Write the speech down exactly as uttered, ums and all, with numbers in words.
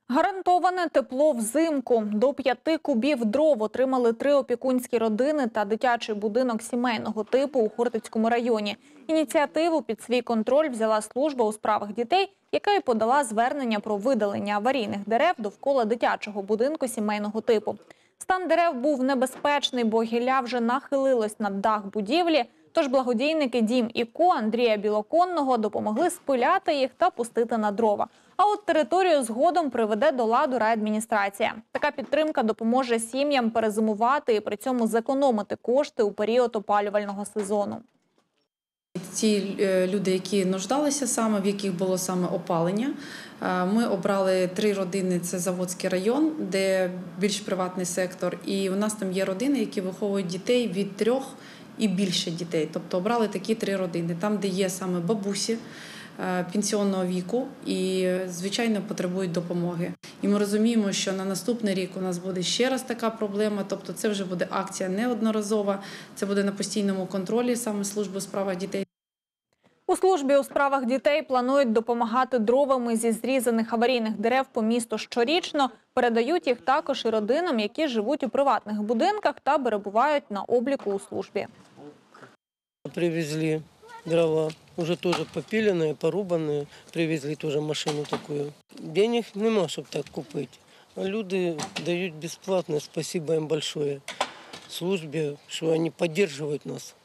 Гарантоване тепло взимку. До п'яти кубів дров отримали три опікунські родини та дитячий будинок сімейного типу у Хортицькому районі. Ініціативу під свій контроль взяла служба у справах дітей, яка й подала звернення про видалення аварійних дерев довкола дитячого будинку сімейного типу. Стан дерев був небезпечний, бо гілля вже нахилилось над дах будівлі, тож благодійники «Дім і Ко» Андрія Білоконного допомогли спиляти їх та пустити на дрова. А от територію згодом приведе до ладу райадміністрація. Така підтримка допоможе сім'ям перезимувати і при цьому зекономити кошти у період опалювального сезону. Ті люди, які нуждалися саме, в яких було саме опалення, ми обрали три родини, це Заводський район, де більш приватний сектор, і у нас там є родини, які виховують дітей від трьох і більше дітей. Тобто обрали такі три родини, там, де є саме бабусі пенсіонного віку і, звичайно, потребують допомоги. І ми розуміємо, що на наступний рік у нас буде ще раз така проблема, тобто це вже буде акція неодноразова, це буде на постійному контролі саме служби у справах дітей. У службі у справах дітей планують допомагати дровами зі зрізаних аварійних дерев по місту щорічно. Передають їх також і родинам, які живуть у приватних будинках та перебувають на обліку у службі. Привезли дрова, уже тоже попиленные, порубанные, привезли тоже машину такую. Денег нема, щоб так купити. А люди дають безплатно, спасибо їм большое службі, що вони підтримують нас.